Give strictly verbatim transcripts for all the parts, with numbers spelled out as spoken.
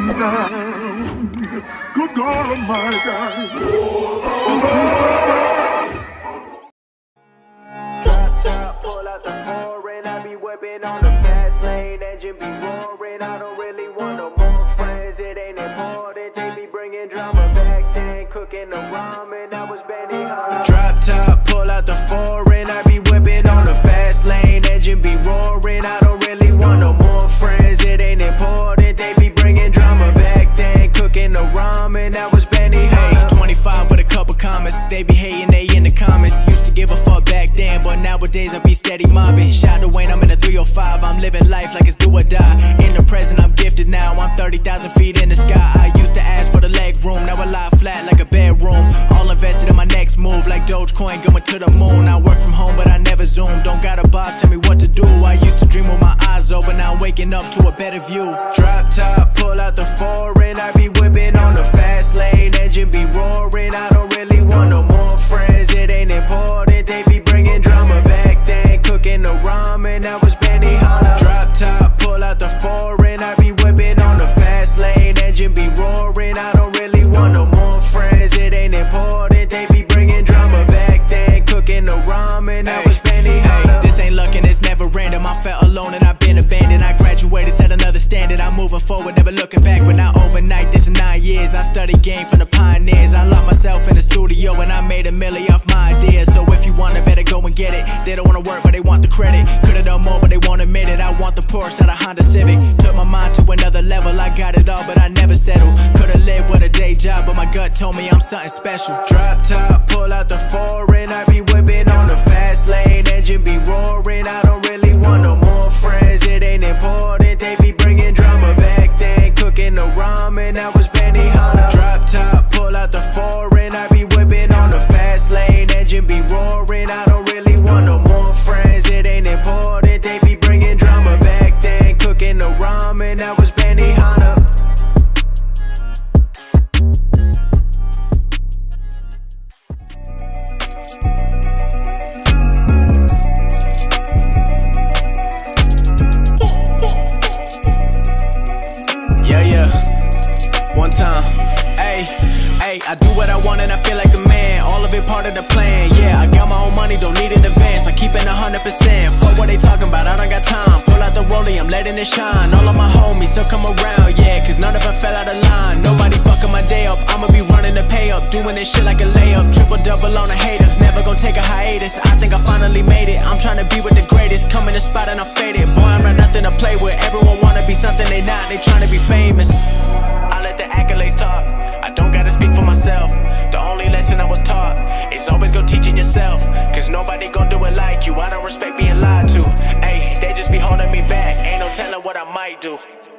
down. Good God Almighty. Drop top, pull out the foreign. I be whipping on the fast lane, engine be roaring. I don't really want no more friends, it ain't important. They be bringing drama back then, cooking the ramen. I was Benny Hunter. Drop top, pull out the foreign. I be whipping on the fast lane, engine be roaring. I don't really want no more friends, it ain't important. They be bringing drama back then, cooking the ramen. I was Benny Hunter. twenty-five with a couple comments, they be hating, they in the comments. Used to give a fuck back then, but nowadays I be steady mobbing. Shout to Wayne, I'm in a three oh five, I'm living life like it's do or die. In the present, I'm gifted now, I'm thirty thousand feet in the sky. I used to ask for the leg room, now I lie flat like a bedroom. All invested in my next move, like Dogecoin going to the moon. I work from home, but I never zoom. Don't got a boss tell me what to do. I used to dream with my eyes open, now I'm waking up to a better view. Drop top, pull out the foreign. I be whipping on the fast lane, engine be roaring. I don't really want no more friends, it ain't important. They be bringing drama back then, cooking the ramen. I was Benny Hunter. Drop top, pull out the foreign. I be whipping on the fast lane, engine be roaring. I don't really want no more friends, it ain't important. They be bringing drama back then, cooking the ramen. I was Benny Hunter. This ain't luck and it's never random. I felt alone and I've been abandoned. I graduated, set another standard. I'm moving forward, never looking back, but not overnight. This is nine years. I studied game from the pioneers. I locked myself in the studio and I made a milli off my ideas. So if you want it, better go and get it. They don't wanna work, but they want the credit. Could've done more, but they won't admit it. I want the Porsche, not a Honda Civic. Took my mind to another level. I got it all, but I never settled. Could've lived with a day job, but my gut told me I'm something special. Drop top, pull out the foreign. I be whipping on the fast lane, engine be roaring. I don't really want no more friends, it ain't important. They be bringing drama back then, cooking the ramen. I was Benny Hunter. Drop top, pull out the foreign. I be whipping on the fast lane, engine be roaring. I don't really want no more friends, it ain't important. They be bringing drama back then, cooking the ramen. I was Benny Hunter. Yeah, yeah, one time, ayy, ayy, I do what I want and I feel like a man, all of it part of the plan, yeah, I got my own money, don't need an advance, I keep it a hundred percent, fuck what they talking about, I don't got time, pull out the rollie, I'm letting it shine, all of my homies still come around, yeah, cause none of them fell out of line, nobody fucking my day up, I'ma be running the pay up, doing this shit like a layup, triple double on a hater, never gonna take a hiatus, I think I finally made it, I'm trying to be with the greatest, come in the spot and I faded, boy I'm not nothing to play with, everyone wanna be something they not, they trying to be famous. I let the accolades talk, I don't gotta speak for myself. The only lesson I was taught is always go teaching yourself, cause nobody gon' do it like you. I don't respect being lied to, ayy, they just be holding me back, ain't no telling what I might do.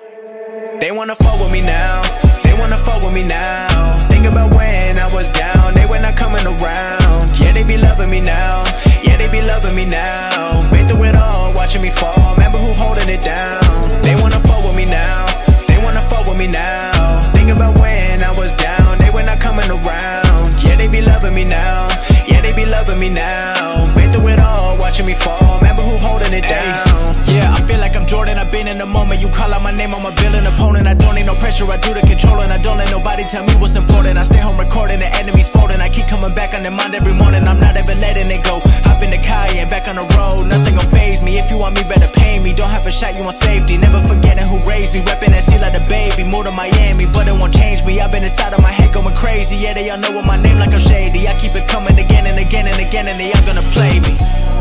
They wanna fuck with me now, they wanna fuck with me now. Think about when I was down, they were not coming around. Yeah, they be loving me now, yeah, they be loving me now. Been through it all, watching me fall, remember who holding it down. They wanna fuck with me now, they wanna fuck with me now. Think about when I was down, they were not coming around. Yeah, they be loving me now, yeah, they be loving me now. Been through it all, watching me fall, remember who holding it down. Yeah, I feel like I'm Jordan, I've been in the moment. You call out my name, I'm a villain opponent. I don't need no pressure, I do the controlling. I don't let nobody tell me what's important. I stay home recording, the enemy's folding. I keep coming back on their mind every morning, I'm not ever letting it go. Hop in the car and back on the road, nothing gon' faze me. If you want me, better pay me. Don't have a shot, you want safety. Never forgetting who raised me, reppin' that C like a baby. Moved to Miami, but it won't change me. I've been inside of my head going crazy. Yeah, they all know what my name like I'm shady. I keep it coming again and again and again, and they all gonna play me.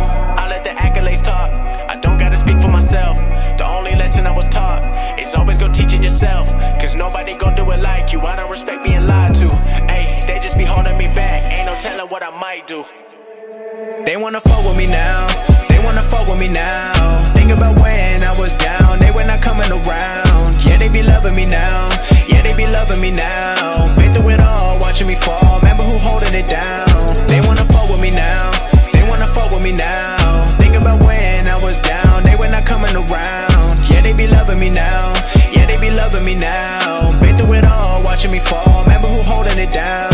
I let the accolades talk, I don't gotta speak for myself. The only lesson I was taught is always go teaching yourself, cause nobody gon' do it like you. I don't respect being lied to, ayy, they just be holding me back, ain't no telling what I might do. They wanna fuck with me now, they wanna fuck with me now. Think about when I was down, they were not coming around. Yeah, they be loving me now, yeah, they be loving me now. Been through it all, watching me fall, remember who holding it down. They wanna fuck with me now, they wanna fuck with me now. Think about when I was down, they were not coming around. Yeah, they be loving me now, yeah, they be loving me now. Been through it all, watching me fall, remember who holding it down.